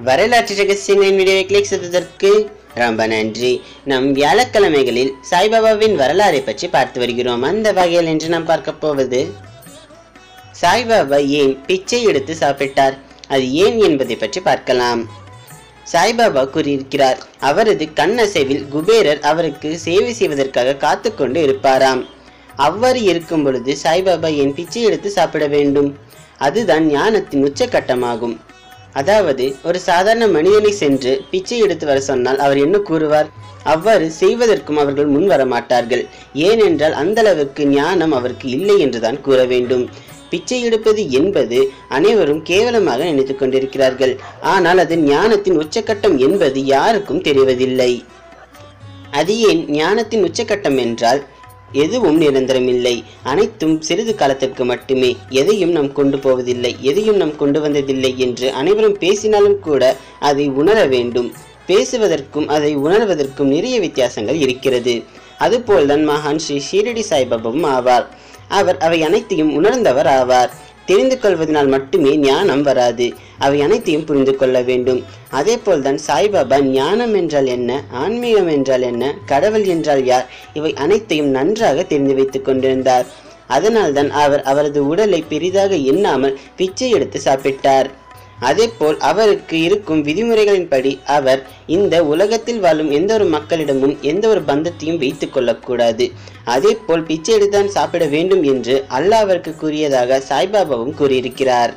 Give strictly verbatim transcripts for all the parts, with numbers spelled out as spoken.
வரலாற்று ரகசியங்களின் வீடியோவை கிளிக் செய்ததற்கு ரொம்ப நன்றி. நம் வியாழக்கிழமைகளில் சாய்பாபாவின் வரலாறை பற்றி பார்த்து வருகிறோம். அந்த வகையில் இன்று நாம் பார்க்க போவது சாய்பாபா ஏன் பிச்சை எடுத்து சாப்பிட்டார், அது ஏன் என்பதை பற்றி பார்க்கலாம். சாய்பாபா கூறியிருக்கிறார், அவரது கண்ணசைவில் குபேரர் அவருக்கு சேவை செய்வதற்காக காத்து கொண்டு இருப்பாராம். அவ்வாறு இருக்கும் பொழுது சாய்பாபா ஏன் பிச்சை எடுத்து சாப்பிட வேண்டும்? அதுதான் ஞானத்தின் உச்சகட்டமாகும். அதாவது ஒரு சாதாரண மனிதனை சென்று பிச்சை எடுத்து வர சொன்னால் அவர் என்ன கூறுவார்? அவ்வாறு செய்வதற்கும் அவர்கள் முன் வர மாட்டார்கள். ஏனென்றால் அந்த அளவுக்கு ஞானம் அவருக்கு இல்லை என்றுதான் கூற வேண்டும். பிச்சை எடுப்பது என்பது அனைவரும் கேவலமாக நினைத்துக் கொண்டிருக்கிறார்கள். ஆனால் அது ஞானத்தின் உச்சகட்டம் என்பது யாருக்கும் தெரிவதில்லை. அது ஏன் ஞானத்தின் உச்சகட்டம் என்றால் எதுவும் நிரந்தரமில்லை, அனைத்தும் சிறிது காலத்திற்கு மட்டுமே. எதையும் நாம் கொண்டு போவதில்லை, எதையும் நாம் கொண்டு வந்ததில்லை என்று அனைவரும் பேசினாலும் கூட அதை உணர வேண்டும். பேசுவதற்கும் அதை உணர்வதற்கும் நிறைய வித்தியாசங்கள் இருக்கிறது. அதுபோல்தான் மகான் ஸ்ரீ ஷீரடி சாய்பாபாவும் ஆவார். அவர் அவை அனைத்தையும் உணர்ந்தவர் ஆவார். தெரிந்து கொள்வதனால் மட்டுமே ஞானம் வராது, அவை அனைத்தையும் புரிந்து கொள்ள வேண்டும். அதே போல்தான் சாய்பாபா ஞானம் என்றால் என்ன, ஆன்மீகம் என்றால் என்ன, கடவுள் என்றால் யார், இவை அனைத்தையும் நன்றாக தெரிந்து வைத்துக் கொண்டிருந்தார். அதனால்தான் அவர் அவரது உடலை பெரிதாக எண்ணாமல் பிச்சை எடுத்து சாப்பிட்டார். அதே போல் அவருக்கு இருக்கும் விதிமுறைகளின்படி அவர் இந்த உலகத்தில் வாழும் எந்த ஒரு மக்களிடமும் எந்த ஒரு பந்தத்தையும் வைத்துக் கொள்ளக்கூடாது. அதே போல் பிச்சை எடுத்தான் சாப்பிட வேண்டும் என்று அல்லாஹ் அவருக்கு கூறியதாக சாய்பாபாவும் கூறியிருக்கிறார்.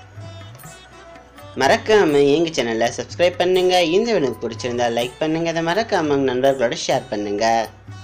மறக்காம எங்க சேனலை சப்ஸ்கிரைப் பண்ணுங்க. இந்த வீடியோ பிடிச்சிருந்தா லைக் பண்ணுங்க. அதை மறக்காம நண்பர்களோட ஷேர் பண்ணுங்க.